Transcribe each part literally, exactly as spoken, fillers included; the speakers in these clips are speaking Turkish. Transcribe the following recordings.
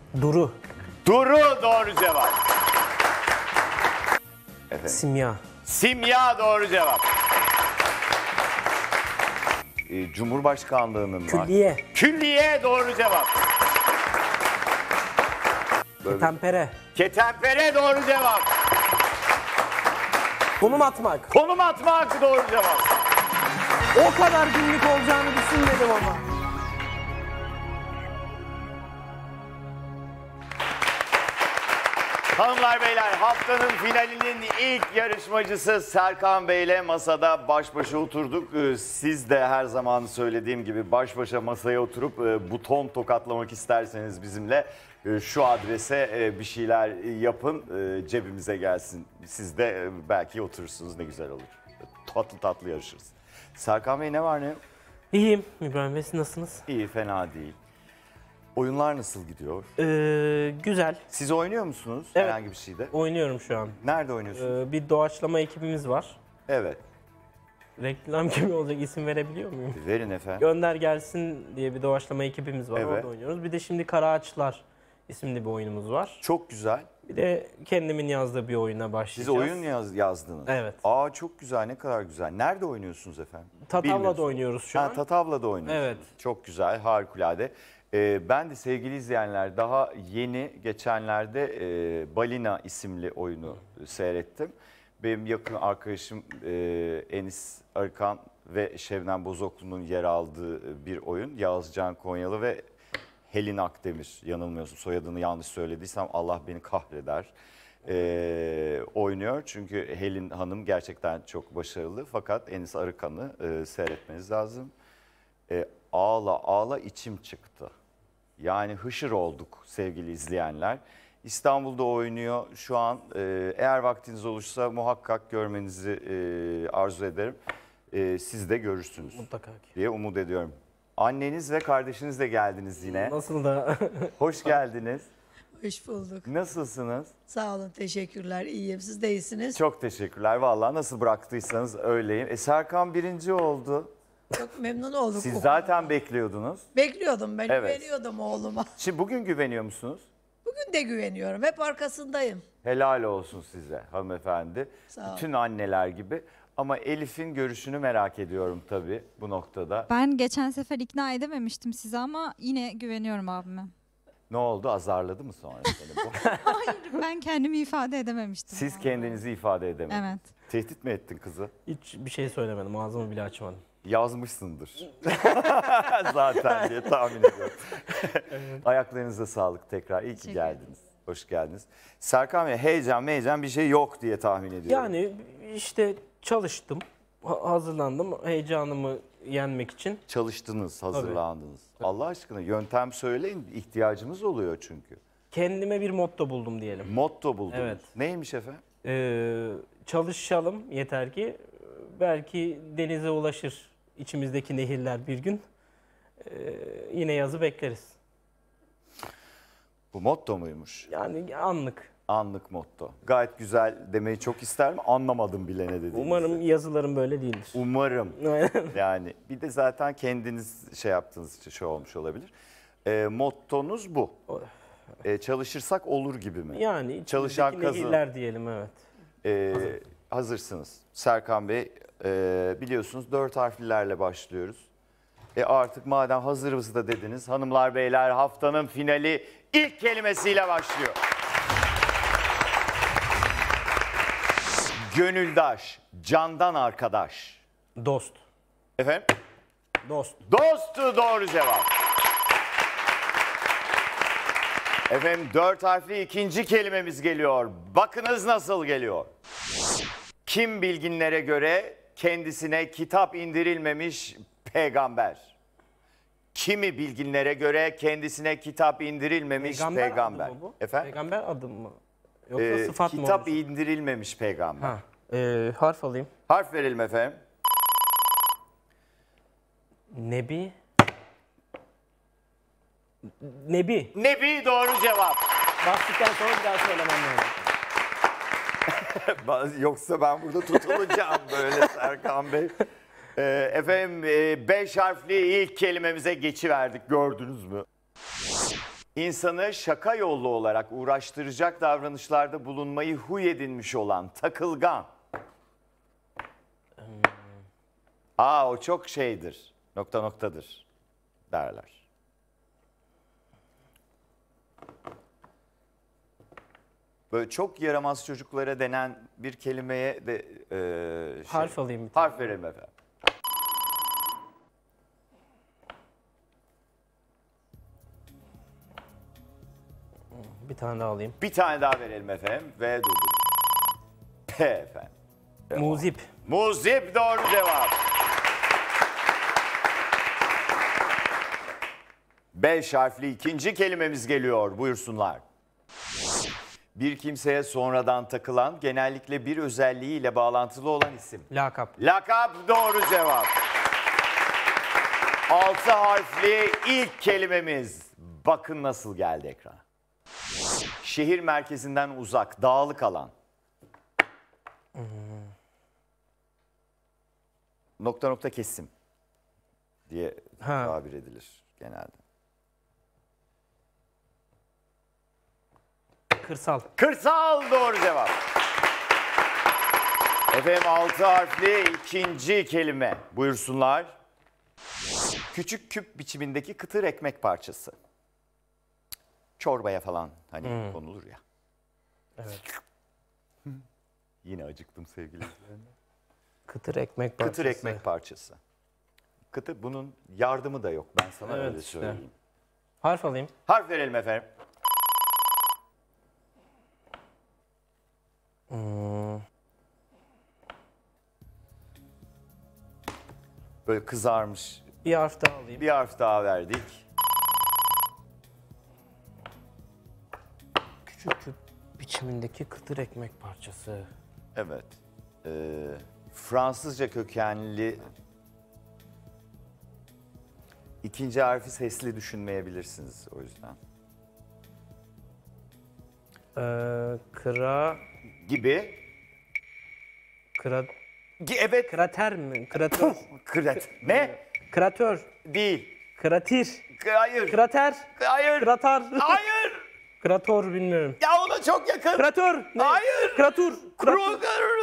Duru. Duru doğru cevap. Efendim. Simya. Simya doğru cevap. Ee, Cumhurbaşkanlığının var. Külliye. Külliye doğru cevap. Tempere. Ketempere doğru cevap. Konum atmak. Konum atmak doğru cevap. O kadar günlük olacağını düşünmedim ama. Hanımlar beyler, haftanın finalinin ilk yarışmacısı Serkan Bey ile masada baş başa oturduk. Ee, Siz de her zaman söylediğim gibi baş başa masaya oturup e, buton tokatlamak isterseniz bizimle e, şu adrese e, bir şeyler yapın, e, cebimize gelsin. Siz de e, belki oturursunuz, ne güzel olur. Tatlı tatlı yarışırız. Serkan Bey ne var ne yok? İyiyim. İbrahim Bey, siz nasılsınız? İyi, fena değil. Oyunlar nasıl gidiyor? Ee, güzel. Siz oynuyor musunuz Evet. herhangi bir şeyde? Oynuyorum şu an. Nerede oynuyorsunuz? Ee, bir doğaçlama ekibimiz var. Evet. Reklam gibi olacak, isim verebiliyor muyum? Verin efendim. Gönder Gelsin diye bir doğaçlama ekibimiz var. Evet. Orada oynuyoruz. Bir de şimdi Kara Ağaçlar isimli bir oyunumuz var. Çok güzel. Bir de kendimin yazdığı bir oyuna Siz başlayacağız. oyun yaz, yazdınız. Evet. Aa çok güzel, ne kadar güzel. Nerede oynuyorsunuz efendim? Tatavla'da Bilmiyorsun. oynuyoruz şu Ha, an. Tatavla'da oynuyorsunuz. Evet. Çok güzel, harikulade. Ee, ben de sevgili izleyenler daha yeni geçenlerde e, Balina isimli oyunu seyrettim. Benim yakın arkadaşım e, Enis Arıkan ve Şebnem Bozoklu'nun yer aldığı bir oyun. Yağız Can Konyalı ve Helin Akdemir, yanılmıyorsun soyadını yanlış söylediysem Allah beni kahreder. Ee, oynuyor çünkü Helin Hanım gerçekten çok başarılı, fakat Enis Arıkan'ı e, seyretmeniz lazım. E, ağla ağla içim çıktı. Yani hışır olduk sevgili izleyenler. İstanbul'da oynuyor şu an. E, eğer vaktiniz olursa muhakkak görmenizi e, arzu ederim. E, siz de görürsünüz Mutlaka ki. diye umut ediyorum. Anneniz ve kardeşiniz de geldiniz yine. Nasıl da Hoş geldiniz. Hoş bulduk. Nasılsınız? Sağ olun, teşekkürler. İyiyim. Siz de iyisiniz. Çok teşekkürler. Vallahi nasıl bıraktıysanız öyleyim. E, Serkan birinci oldu. Çok memnun olduk. Siz o zaten konuda. bekliyordunuz. Bekliyordum ben. Evet. Güveniyordum oğluma. Şimdi bugün güveniyor musunuz? Bugün de güveniyorum. Hep arkasındayım. Helal olsun size hanımefendi. Sağ ol. Bütün anneler gibi. Ama Elif'in görüşünü merak ediyorum tabii bu noktada. Ben geçen sefer ikna edememiştim sizi ama yine güveniyorum abime. Ne oldu? Azarladı mı sonra seni bu? Hayır, ben kendimi ifade edememiştim. Siz kendinizi ifade edemediniz. Evet. Tehdit mi ettin kızı? hiç bir şey söylemedim. Ağzımı bile açmadım. Yazmışsındır. Zaten diye tahmin ediyorum. Ayaklarınıza sağlık tekrar. İyi ki Teşekkür geldiniz. Hoş geldiniz. Serkan Bey, heyecan heyecan bir şey yok diye tahmin ediyorum. Yani işte çalıştım. ha- Hazırlandım. Heyecanımı yenmek için. Çalıştınız, hazırlandınız. Allah aşkına yöntem söyleyin. İhtiyacımız oluyor çünkü. Kendime bir motto buldum diyelim. Motto buldunuz. Evet. Neymiş efendim? Ee, çalışalım yeter ki belki denize ulaşır içimizdeki nehirler bir gün. Ee, yine yazı bekleriz. Bu motto muymuş? Yani anlık. Anlık motto. Gayet güzel demeyi çok isterim. Anlamadım bile ne dediğinizi. Umarım yazılarım böyle değildir. Umarım. Yani bir de zaten kendiniz şey yaptığınız için şey olmuş olabilir. E, mottonuz bu. E, çalışırsak olur gibi mi? Yani Çalışan içimizdeki kazanır. nehirler diyelim, evet. E, hazırsınız. Serkan Bey, e, biliyorsunuz dört harflilerle başlıyoruz. E artık madem hazırız da dediniz, hanımlar beyler, haftanın finali ilk kelimesiyle başlıyor. Gönüldaş, candan arkadaş. Dost. Efendim? Dost. Dostu doğru cevap. Efendim dört harfli ikinci kelimemiz geliyor. Bakınız nasıl geliyor. Kim bilginlere göre kendisine kitap indirilmemiş peygamber. Kimi bilginlere göre kendisine kitap indirilmemiş peygamber. Peygamber adı mı bu? Efendim? Peygamber adı mı? Yoksa Ee, sıfat mı kitap olur? indirilmemiş peygamber. Ha. Ee, harf alayım. Harf verelim efendim. Nebi. Nebi. Nebi doğru cevap. Bastıktan sonra bir daha söylemem lazım. Yoksa ben burada tutulacağım böyle Serkan Bey. Ee, efendim e, beş harfli ilk kelimemize geçiverdik, gördünüz mü? İnsanı şaka yollu olarak uğraştıracak davranışlarda bulunmayı huy edinmiş olan takılgan. Aa, o çok şeydir, nokta noktadır derler. Böyle çok yaramaz çocuklara denen bir kelimeye de e, şey, Harf alayım bir tane. harf verelim efendim. Bir tane daha alayım. Bir tane daha verelim efendim ve durdurun. P efendim. Muzip. Muzip doğru cevap. Beş harfli ikinci kelimemiz geliyor. Buyursunlar. Bir kimseye sonradan takılan, genellikle bir özelliğiyle bağlantılı olan isim. Lakap. Lakap doğru cevap. Altı harfli ilk kelimemiz. Bakın nasıl geldi ekrana. Şehir merkezinden uzak, dağlık alan. Hmm. Nokta nokta kesim diye Ha. tabir edilir genelde. Kırsal. Kırsal doğru cevap. Efendim altı harfli ikinci kelime. Buyursunlar. Küçük küp biçimindeki kıtır ekmek parçası. Çorbaya falan hani konulur ya. Evet. Yine acıktım sevgili izleyenler. Kıtır ekmek parçası. Kıtır ekmek parçası. Kıtır, bunun yardımı da yok, ben sana Evet öyle işte. söyleyeyim. Harf alayım. Harf verelim efendim. Hmm. Böyle kızarmış. Bir harf daha alayım. Bir harf daha verdik. Küçük küp biçimindeki kıtır ekmek parçası. Evet. Ee, Fransızca kökenli ikinci harfi sesli düşünmeyebilirsiniz o yüzden. Ee, kıra... Gibi. Kıra... Gi- Evet. Krater mi? Kratör. Kret. Ne? Kratör. Değil. Kratir. Hayır. Krater. Hayır. Kratar. Hayır. Krator bilmiyorum. Ya ona çok yakın. Kratör. Ne? Hayır. Kratur. Kuru...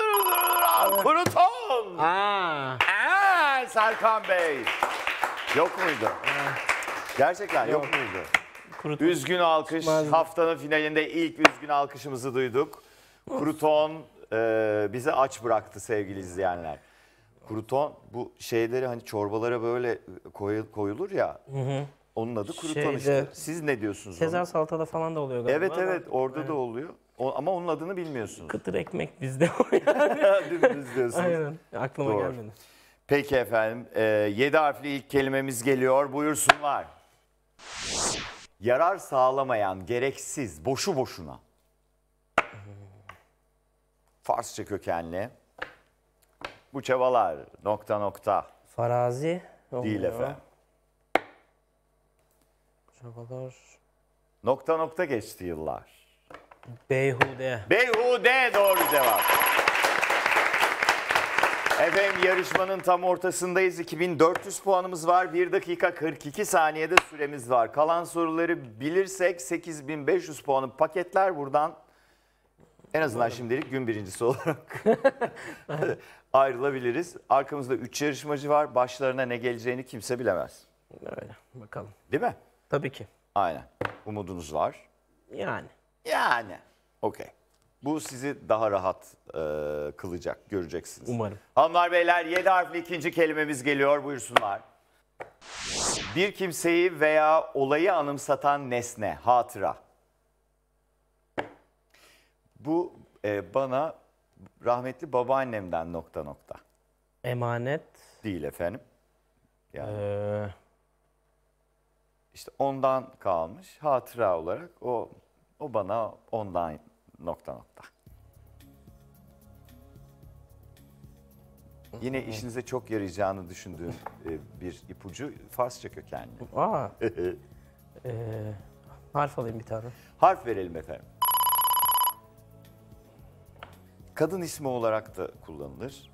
Kruton. Aa. Aa, Serkan Bey. Yok muydu? Gerçekten yok, Yok. muydu? Kruton. Üzgün alkış. Çıkmazdı. Haftanın finalinde ilk üzgün alkışımızı duyduk. Kruton e, bizi aç bıraktı sevgili izleyenler. Kruton bu şeyleri hani çorbalara böyle koy- koyulur ya. Hı hı. Onun adı kruton Şeyde- işte. Siz ne diyorsunuz Sezar ona? salatada falan da oluyor galiba. Evet ama evet orada Aynen. da oluyor. O, ama onun adını bilmiyorsunuz. Kıtır ekmek bizde o yani. Dümdüz diyorsunuz. Aynen. Aklıma Doğru. gelmedi. Peki efendim. E, yedi harfli ilk kelimemiz geliyor. Buyursunlar. Yarar sağlamayan, gereksiz, boşu boşuna. Farsça kökenli. Bu çabalar nokta nokta Farazi. değil olmuyor. efendim. Çabalar. Nokta nokta geçti yıllar. Beyhude. Beyhude doğru cevap. Efendim yarışmanın tam ortasındayız. iki bin dört yüz puanımız var. bir dakika kırk iki saniyede süremiz var. Kalan soruları bilirsek sekiz bin beş yüz puanı paketler buradan. En azından şimdilik gün birincisi olarak ayrılabiliriz. Arkamızda üç yarışmacı var. Başlarına ne geleceğini kimse bilemez. Öyle. Bakalım. Değil mi? Tabii ki. Aynen. Umudunuz var. Yani. Yani. Okey. Bu sizi daha rahat e, kılacak. Göreceksiniz. Umarım. Hanımlar beyler yedi harfli ikinci kelimemiz geliyor. Buyursunlar. Bir kimseyi veya olayı anımsatan nesne, hatıra. Bu e, bana rahmetli babaannemden nokta nokta. Emanet. Değil efendim. Yani Ee, işte ondan kalmış hatıra olarak o o bana ondan nokta nokta. Yine işinize çok yarayacağını düşündüğüm e, bir ipucu Farsça kökenli. aa. ee, harf alayım bir tane. Harf verelim efendim. Kadın ismi olarak da kullanılır.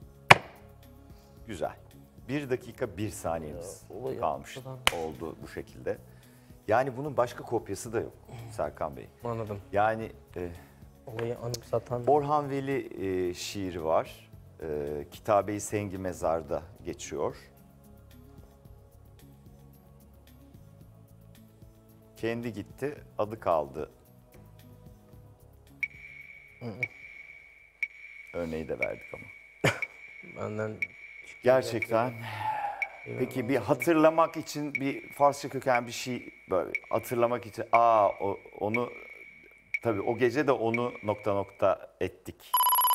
Güzel. Bir dakika bir saniyemiz Ya, oluyor. kalmış Şuradan. oldu bu şekilde. Yani bunun başka kopyası da yok Serkan Bey. Anladım. Yani e, Olayı anımsatan. Orhan Veli e, şiiri var. E, Kitabe-i Sengi Mezar'da geçiyor. Kendi gitti, adı kaldı. Örneği de verdik ama. Benden Gerçekten. Peki bir hatırlamak için bir Farsça köken bir şey böyle hatırlamak için aa o, onu tabii o gece de onu nokta nokta ettik.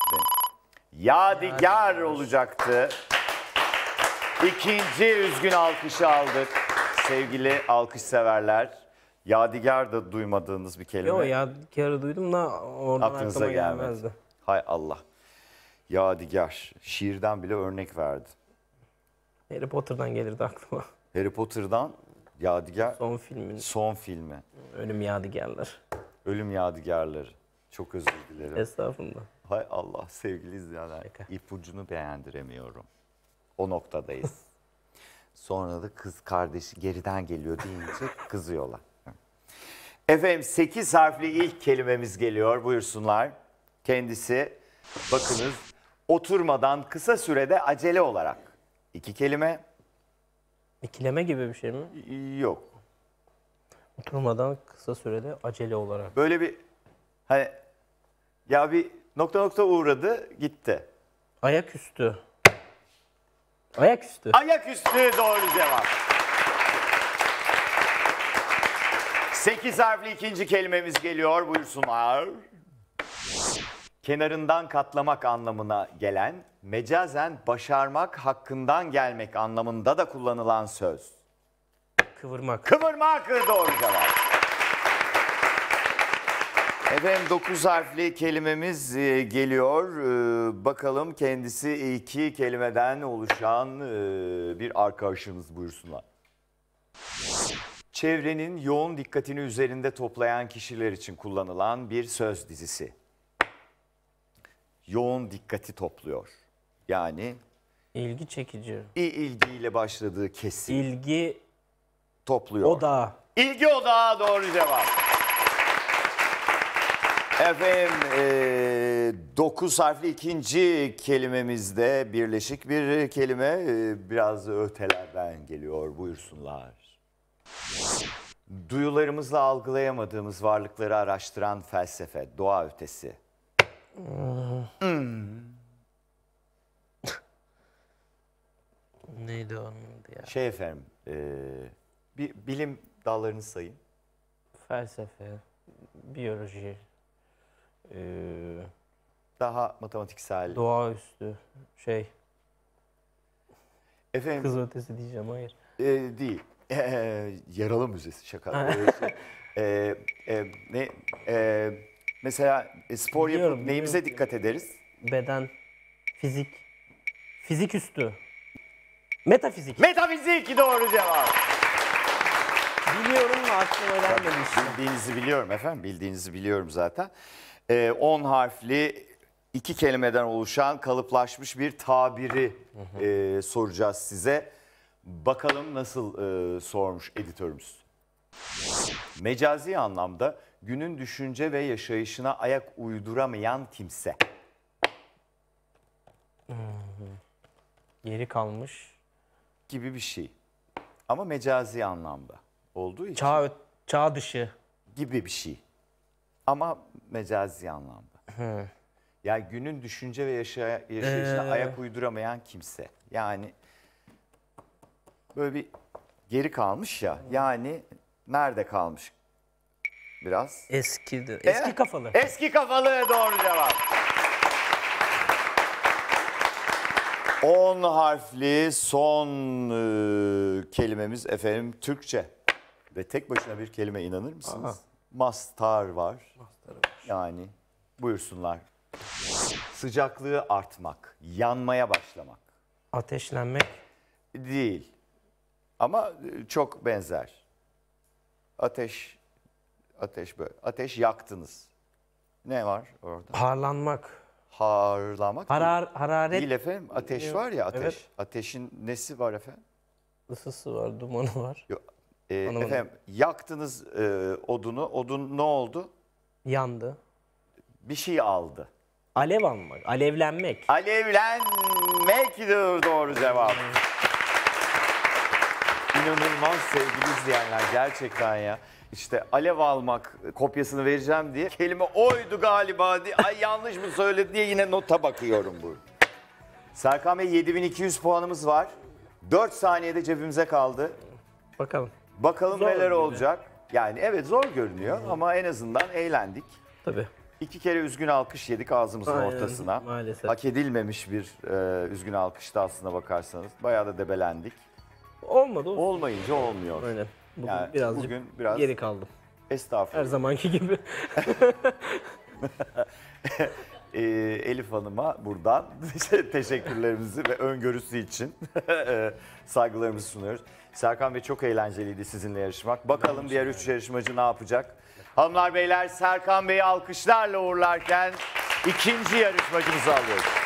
Yadigar olacaktı. İkinci üzgün alkışı aldık. Sevgili alkış severler. Yadigar da duymadığınız bir kelime. Yok ya bir kere duydum da oradan Aklınıza aklıma gelmedi. gelmezdi. Hay Allah. Yadigar. Şiirden bile örnek verdi. Harry Potter'dan gelirdi aklıma. Harry Potter'dan Yadigar Son filmin son filmi. Ölüm Yadigarlar. Ölüm Yadigarları. Çok özür dilerim. Estağfurullah. Hay Allah sevgili izleyenler. Şaka. İpucunu beğendiremiyorum. O noktadayız. Sonra da kız kardeşi geriden geliyor deyince kızıyorlar. Efendim sekiz harfli ilk kelimemiz geliyor. Buyursunlar. Kendisi bakınız oturmadan kısa sürede acele olarak. İki kelime İkileme gibi bir şey mi? yok. Oturmadan kısa sürede acele olarak. Böyle bir hani ya bir nokta nokta uğradı gitti. Ayaküstü. Ayaküstü. Ayaküstü doğru cevap. Sekiz harfli ikinci kelimemiz geliyor. Buyursunlar. Kenarından katlamak anlamına gelen, mecazen başarmak, hakkından gelmek anlamında da kullanılan söz. Kıvırmak. Kıvırmak doğru cevap. Efendim dokuz harfli kelimemiz e, geliyor. E, bakalım kendisi iki kelimeden oluşan e, bir arkadaşımız buyursunlar. Çevrenin yoğun dikkatini üzerinde toplayan kişiler için kullanılan bir söz dizisi. Yoğun dikkati topluyor. Yani İlgi çekici. i- ilgiyle başladığı kesim İlgi topluyor. odağı. İlgi odağı doğru cevap. Efendim dokuz harfli ikinci kelimemizde birleşik bir kelime e, biraz ötelerden geliyor buyursunlar. Duyularımızla algılayamadığımız varlıkları araştıran felsefe, doğa ötesi. Hmm. Neydi onun adı ya? Şey efendim, e, bir bilim dallarını sayın. Felsefe, biyoloji, eee, Daha matematiksel. doğaüstü, şey, Efendim, kız ötesi diyeceğim, hayır. e, değil. E, yaralı müzesi şaka. E, şey, e, e, ne, e, mesela e, spor Biliyorum, yapıp neyimize biliyorum. dikkat ederiz? Beden, fizik, fizik üstü, metafizik. Metafizik doğru cevap. Biliyorum da aklıma gelmedi işte. Bildiğinizi biliyorum efendim. Bildiğinizi biliyorum zaten. E, on harfli iki kelimeden oluşan kalıplaşmış bir tabiri e, soracağız size. Bakalım nasıl e, sormuş editörümüz. Mecazi anlamda günün düşünce ve yaşayışına ayak uyduramayan kimse. Geri kalmış. Gibi bir şey. Ama mecazi anlamda olduğu için Çağ, ö- çağ dışı. gibi bir şey. Ama mecazi anlamda. Yani günün düşünce ve yaşa- yaşayışına Ee. ayak uyduramayan kimse. Yani böyle bir geri kalmış ya. Yani nerede kalmış? Biraz. Eski, eski Eh, kafalı. Eski kafalı doğru cevap. On harfli son e, kelimemiz efendim Türkçe. Ve tek başına bir kelime inanır mısınız? Aha. Mastar var. Yani buyursunlar. Sıcaklığı artmak, yanmaya başlamak. Ateşlenmek, Değil. Ama e, çok benzer. Ateş, ateş böyle. Ateş yaktınız. Ne var orada? harlanmak, Harlamak değil. harar, hararet Değil efendim. Ateş var ya ateş. Evet. Ateşin nesi var efendim? ısısı var, dumanı var. Yok, Ee, Anlamadım. efendim yaktınız e, odunu. Odun ne oldu? Yandı. Bir şey aldı. Alev almak, alevlenmek. Alevlenmektir doğru cevap. İnanılmaz sevgili izleyenler gerçekten ya. İşte alev almak kopyasını vereceğim diye kelime oydu galiba diye. Ay yanlış mı söyledi diye yine nota bakıyorum burada. Serkan Bey yedi bin iki yüz puanımız var. dört saniyede cebimize kaldı. Bakalım. Bakalım Zor neler gibi. olacak. Yani evet zor görünüyor ama en azından eğlendik. Tabii. İki kere üzgün alkış yedik ağzımızın Aynen, ortasına. maalesef. Hak edilmemiş bir e, üzgün alkıştı aslına bakarsanız. Bayağı da debelendik. Olmadı. olsun. Olmayınca olmuyor. Aynen. Bugün Yani birazcık bugün biraz geri kaldım. Her estağfurullah. zamanki gibi. Ee, Elif Hanım'a buradan teşekkürlerimizi ve öngörüsü için e, saygılarımızı sunuyoruz. Serkan Bey çok eğlenceliydi sizinle yarışmak. Bakalım diğer üç yarışmacı ne yapacak? Hanımlar beyler Serkan Bey'i alkışlarla uğurlarken ikinci yarışmacımızı alıyoruz.